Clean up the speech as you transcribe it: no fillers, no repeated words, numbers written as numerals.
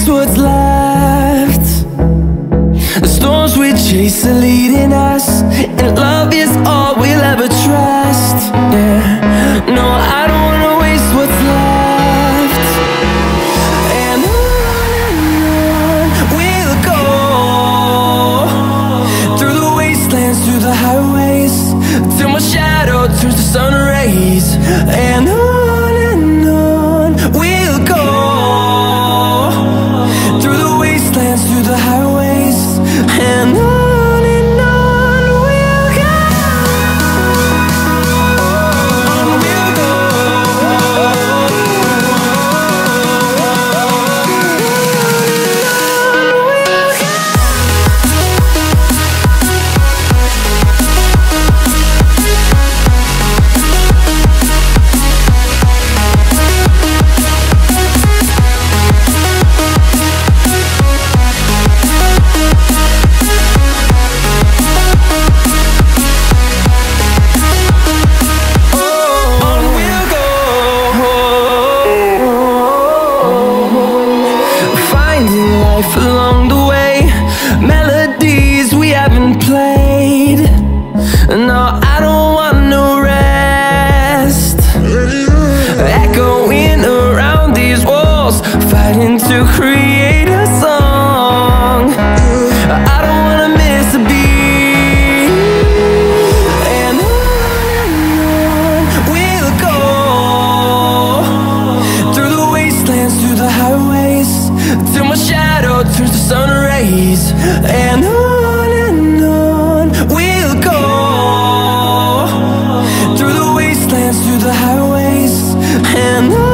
waste what's left. The storms we chase are leading us, and love is all we'll ever trust. Yeah, no, I don't wanna waste what's left. And on we'll go, through the wastelands, through the highways, till my shadow turns to sun rays. And on we'll go, through the wastelands, through the highways, and on we'll go. On we'll go. Finding life along the way, melodies we haven't played. No, I don't want no rest. Echoing around these walls, fighting to create a song. I don't wanna miss a beat. And on we'll go, through the wastelands, through the highways, till my shadow turns to sun rays. And on we'll go, through the wastelands, through the highways, and on.